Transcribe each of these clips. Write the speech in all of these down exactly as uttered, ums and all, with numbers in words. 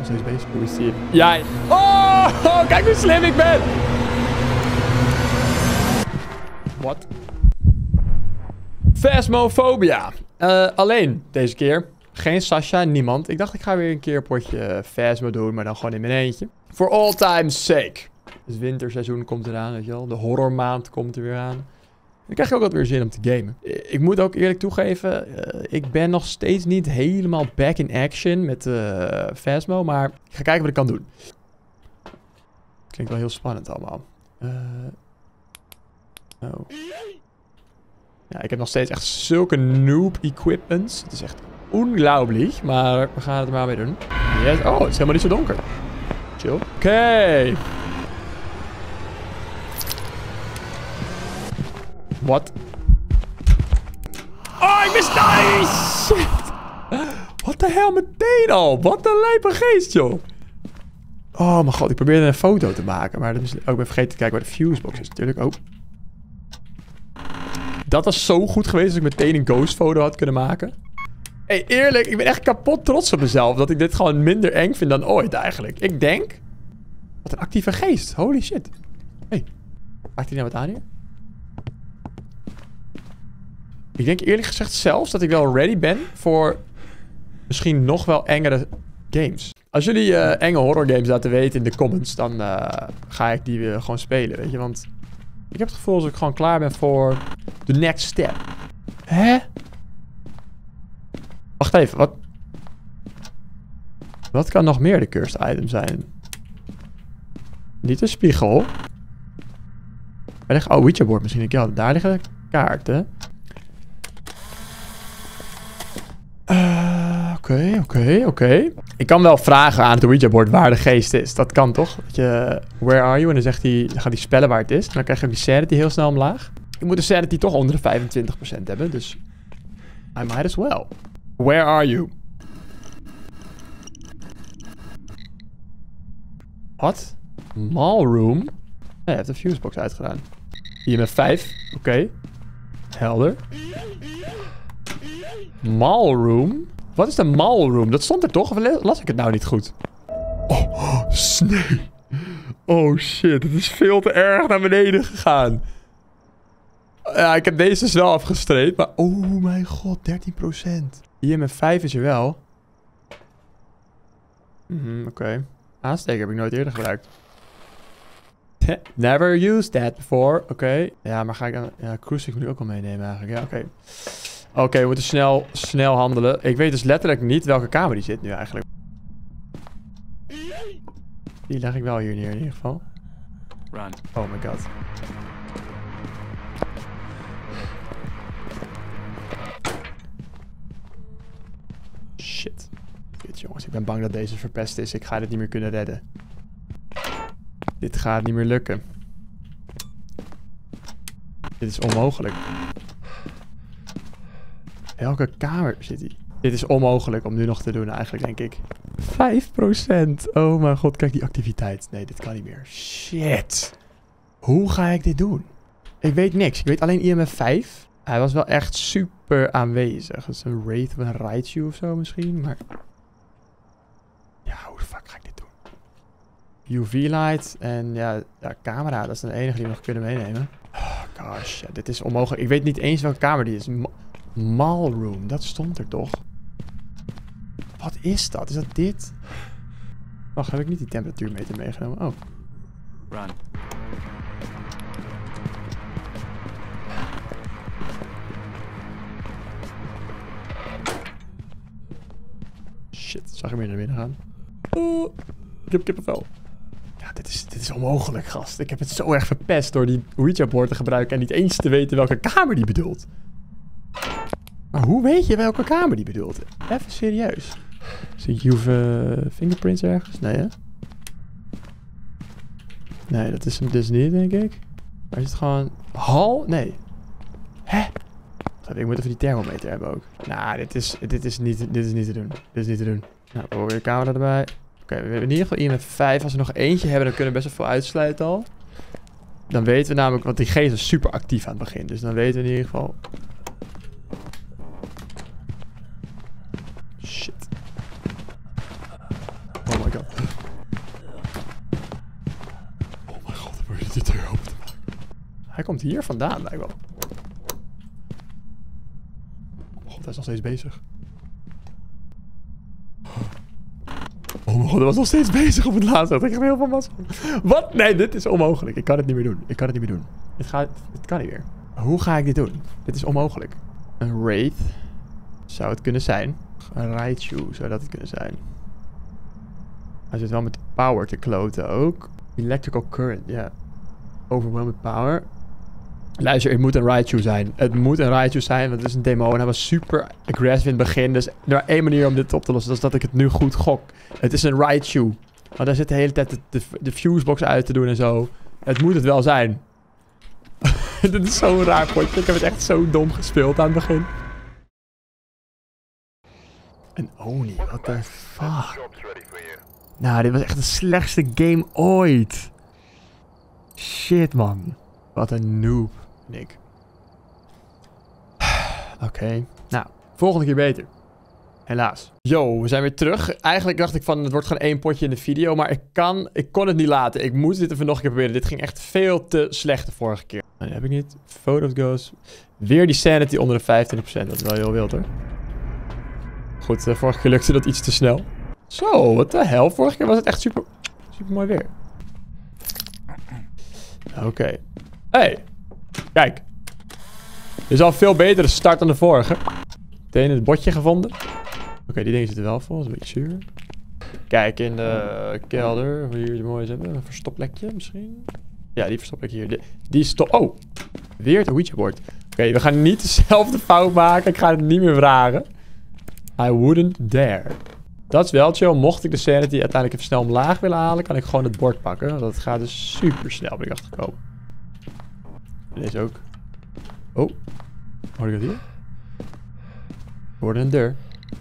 nog steeds bezig. Hoe is die? Ja. Oh, oh, kijk hoe slim ik ben. Wat? Phasmophobia. Uh, alleen deze keer. Geen Sasha, niemand. Ik dacht ik ga weer een keer een potje Phasmo doen, maar dan gewoon in mijn eentje. For all time's sake. Het winterseizoen komt eraan, weet je wel. De horrormaand komt er weer aan. Dan krijg je ook wat weer zin om te gamen. Ik moet ook eerlijk toegeven, uh, ik ben nog steeds niet helemaal back in action met uh, Phasmo, maar ik ga kijken wat ik kan doen. Klinkt wel heel spannend allemaal. Uh, oh. Ja, ik heb nog steeds echt zulke noob equipments. Het is echt ongelooflijk, maar we gaan het er maar mee doen. Yes. Oh, het is helemaal niet zo donker. Chill. Oké. Okay. Wat? Oh, ik mis nice! Shit! Wat de hel, meteen al? Wat een lijpe geest, joh! Oh mijn god, ik probeerde een foto te maken, maar dat is ook ben vergeten te kijken waar de fusebox is natuurlijk. Oh. Dat was zo goed geweest als ik meteen een ghost foto had kunnen maken. Hé, hey, eerlijk, ik ben echt kapot trots op mezelf dat ik dit gewoon minder eng vind dan ooit eigenlijk. Ik denk... Wat een actieve geest. Holy shit. Hé, hey, maakt hij nou wat aan hier? Ik denk eerlijk gezegd zelfs dat ik wel ready ben voor misschien nog wel engere games. Als jullie uh, enge horror games laten weten in de comments, dan uh, ga ik die weer gewoon spelen, weet je. Want ik heb het gevoel dat ik gewoon klaar ben voor de next step. Hè? Wacht even, wat? Wat kan nog meer de cursed item zijn? Niet een spiegel. Waar ligt... Oh, Ouija board misschien. Ja, daar liggen kaarten. Oké, oké, oké. Ik kan wel vragen aan het Ouija board waar de geest is. Dat kan toch? Dat je, where are you? En dan, zegt hij, dan gaat hij spellen waar het is. En dan krijg je ook die sanity heel snel omlaag. Ik moet de sanity toch onder de vijfentwintig procent hebben. Dus I might as well. Where are you? Wat? Mallroom? Nee, hij heeft de fusebox uitgedaan. Hier met vijf. Oké. Okay. Helder. Mallroom? Wat is de mallroom? Dat stond er toch? Of las ik het nou niet goed? Oh, snee. Oh shit, het is veel te erg naar beneden gegaan. Ja, ik heb deze snel afgestreept, maar oh mijn god, dertien procent. Hier met vijf is er wel. Mm, Oké. Okay. Aansteker heb ik nooit eerder gebruikt. Never used that before. Oké. Okay. Ja, maar ga ik dan... Ja, crucifix moet ik ook wel meenemen eigenlijk. Ja, oké. Okay. Oké, okay, we moeten snel, snel handelen. Ik weet dus letterlijk niet welke kamer die zit nu eigenlijk. Die leg ik wel hier neer in ieder geval. Run. Oh my god. Shit. Shit jongens, ik ben bang dat deze verpest is. Ik ga dit niet meer kunnen redden. Dit gaat niet meer lukken. Dit is onmogelijk. Welke kamer zit hij? Dit is onmogelijk om nu nog te doen eigenlijk, denk ik. vijf procent. Oh mijn god, kijk die activiteit. Nee, dit kan niet meer. Shit. Hoe ga ik dit doen? Ik weet niks. Ik weet alleen I M F vijf. Hij was wel echt super aanwezig. Dat is een Wraith of een Raichu of zo misschien, maar... Ja, hoe de fuck ga ik dit doen? U V-light en ja, ja, camera. Dat is de enige die we nog kunnen meenemen. Oh gosh, ja, dit is onmogelijk. Ik weet niet eens welke kamer die is. Ma Mallroom, dat stond er toch? Wat is dat? Is dat dit? Wacht, heb ik niet die temperatuurmeter meegenomen? Oh. Run. Shit, zag hem weer naar binnen gaan. Oh, ik heb kippenvel. Ja, dit is, dit is onmogelijk, gast. Ik heb het zo erg verpest door die Ouija board te gebruiken en niet eens te weten welke kamer die bedoelt. Maar hoe weet je welke kamer die bedoelt? Even serieus. Zie je uh, fingerprints ergens? Nee, hè? Nee, dat is hem dus niet, denk ik. Maar is het gewoon... Hal? Nee. Hè? Ik moet even die thermometer hebben ook. Nou, dit is, dit is, niet, dit is niet te doen. Dit is niet te doen. Nou, we hebben de camera erbij. Oké, okay, we hebben in ieder geval I M F vijf. Als we nog eentje hebben, dan kunnen we best wel veel uitsluiten al. Dan weten we namelijk... Want die geest is super actief aan het begin. Dus dan weten we in ieder geval... Shit. Oh my god. god. Oh mijn god, dan moet je de deur open te maken. Hij komt hier vandaan, lijkt wel. Oh god, hij is nog steeds bezig. Oh mijn god, hij was nog steeds bezig op het laatste. Ik heb heel veel massa. Wat? Nee, dit is onmogelijk. Ik kan het niet meer doen. Ik kan het niet meer doen. Het, gaat, het kan niet meer. Hoe ga ik dit doen? Dit is onmogelijk. Een Wraith zou het kunnen zijn. Een Raichu zou dat het kunnen zijn. Hij zit wel met power te kloten ook. Electrical current, ja. Yeah. Overwhelming power. Luister, het moet een Raichu zijn. Het moet een Raichu zijn, want het is een demo. En hij was super aggressive in het begin. Dus er is maar één manier om dit op te lossen. Dat is dat ik het nu goed gok. Het is een Raichu. Want daar zit de hele tijd de, de, de fusebox uit te doen en zo. Het moet het wel zijn. Dit is zo'n raar potje. Ik heb het echt zo dom gespeeld aan het begin. Een Oni, what the fuck? Nou, dit was echt de slechtste game ooit. Shit, man. Wat een noob, Nick. Oké. Okay. Nou, volgende keer beter. Helaas. Yo, we zijn weer terug. Eigenlijk dacht ik van, het wordt gewoon één potje in de video. Maar ik kan, ik kon het niet laten. Ik moet dit even nog een keer proberen. Dit ging echt veel te slecht de vorige keer. Nee, dat heb ik niet. Photos goes. Weer die sanity onder de vijfentwintig procent. Dat is wel heel wild, hoor. Goed, de vorige keer lukte dat iets te snel. Zo, wat de hel. Vorige keer was het echt super, super mooi weer. Oké. Okay. Hey. Kijk. Dit is al een veel betere start dan de vorige. Meteen het botje gevonden. Oké, okay, die dingen zitten wel vol. Dat is een beetje zuur. Kijk in de kelder. Of we hier mooi hebben. Een verstopplekje misschien. Ja, die verstopplekje hier. Die, die is toch... Oh. Weer het Ouija board. Oké, okay, we gaan niet dezelfde fout maken. Ik ga het niet meer vragen. I wouldn't dare. Dat is wel chill. Mocht ik de sanity uiteindelijk even snel omlaag willen halen, kan ik gewoon het bord pakken. Dat gaat dus super snel, ben ik achtergekomen. Deze ook. Oh. Hoor ik dat hier? Ik hoorde een deur.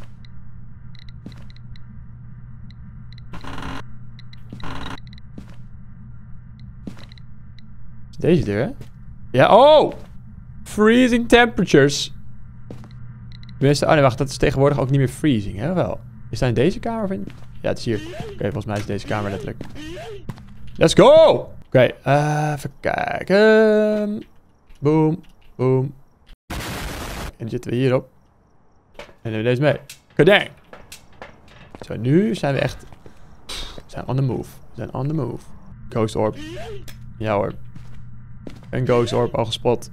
Deze deur, hè? Ja, oh! Freezing temperatures. Tenminste, oh nee, wacht, dat is tegenwoordig ook niet meer freezing, hè? Wel. Is dat in deze kamer of in... Ja, het is hier. Oké, okay, volgens mij is deze kamer letterlijk. Let's go! Oké, okay, uh, even kijken. Boom, boom. En dan zitten we hierop. En nemen we deze mee. Kadang! Zo, nu zijn we echt... We zijn on the move. We zijn on the move. Ghost orb. Ja hoor. Een ghost orb al gespot.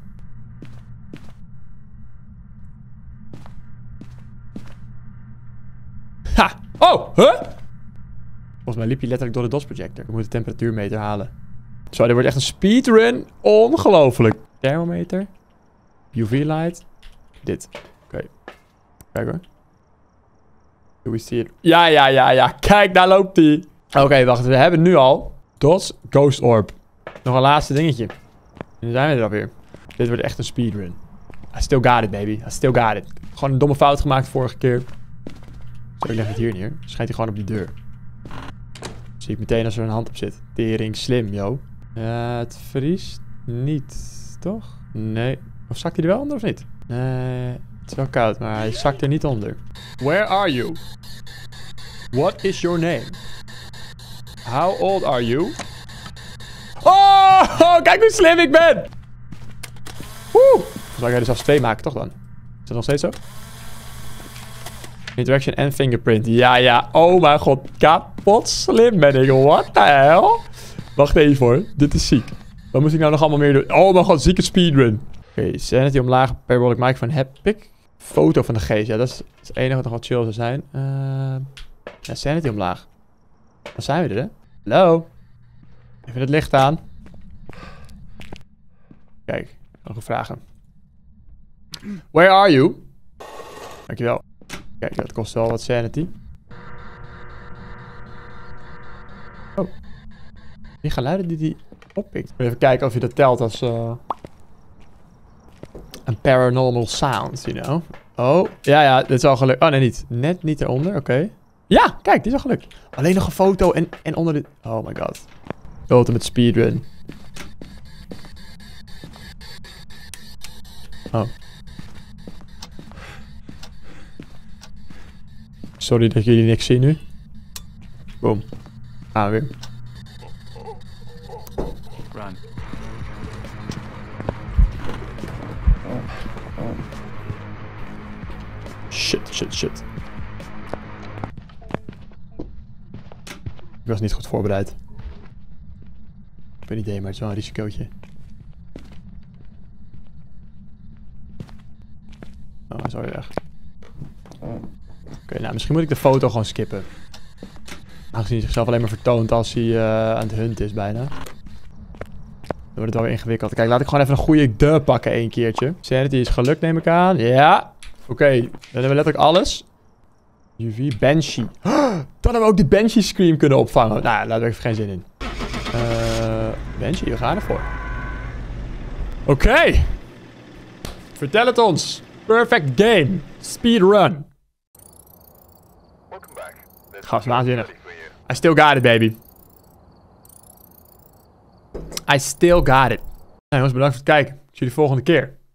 Ha! Oh! Huh? Volgens mij liep hij letterlijk door de D O S projector. Ik moet de temperatuurmeter halen. Zo, dit wordt echt een speedrun. Ongelooflijk. Thermometer. U V light. Dit. Oké. Okay. Kijk hoor. Do we see it? Ja, ja, ja, ja. Kijk, daar loopt hij. Oké, okay, wacht. We hebben nu al D O S Ghost Orb. Nog een laatste dingetje. En dan zijn we er alweer. Dit wordt echt een speedrun. I still got it, baby. I still got it. Gewoon een domme fout gemaakt vorige keer. Zo, ik leg het hier neer. Schijnt hij gewoon op die deur. Zie ik meteen als er een hand op zit. Tering slim, yo. Uh, het vriest niet, toch? Nee. Of zakt hij er wel onder of niet? Nee, het is wel koud, maar hij zakt er niet onder. Where are you? What is your name? How old are you? Oh, oh kijk hoe slim ik ben! Woe! Zal ik er zelfs twee maken, toch dan? Is dat nog steeds zo? Interaction en fingerprint. Ja, ja. Oh mijn god. Kapot slim ben ik. What the hell? Wacht even hoor. Dit is ziek. Wat moet ik nou nog allemaal meer doen? Oh mijn god. Zieke speedrun. Oké. Okay, sanity omlaag. Parabolic microphone. Heb ik. Foto van de geest. Ja, dat is het enige wat nog wat chill zou zijn. Uh, ja, sanity omlaag. Dan zijn we er, hè? Hallo? Even het licht aan. Kijk. Nog een vragen. Where are you? Dankjewel. Kijk, dat kost wel wat sanity. Oh. Die geluiden die die oppikt. Even kijken of je dat telt als... Uh, een paranormal sound, you know. Oh, ja, ja, dit is al gelukt. Oh, nee, niet. Net niet eronder, oké. Okay. Ja, kijk, die is al gelukt. Alleen nog een foto en, en onder de... Oh my god. Ultimate speedrun. Oh. Sorry dat jullie niks zien nu. Boom. Gaan we weer. Run. Shit, shit, shit. Ik was niet goed voorbereid. Ik heb een idee, maar het is wel een risicootje. Oh, zo weer weg. Oké, okay, nou misschien moet ik de foto gewoon skippen. Aangezien hij zichzelf alleen maar vertoont als hij uh, aan het hunt is bijna. Dan wordt het wel weer ingewikkeld. Kijk, laat ik gewoon even een goede de pakken één keertje. Sanity is gelukt, neem ik aan. Ja. Oké, okay. Dan hebben we letterlijk alles. U V, Banshee. Oh, dan hebben we ook die Banshee Scream kunnen opvangen. Nou, daar heb ik even geen zin in. Uh, Banshee, we gaan ervoor. Oké. Okay. Vertel het ons. Perfect game. Speedrun. Gast, waanzinnig. I still got it, baby. I still got it. Nou jongens, bedankt voor het kijken. Ik zie jullie volgende keer.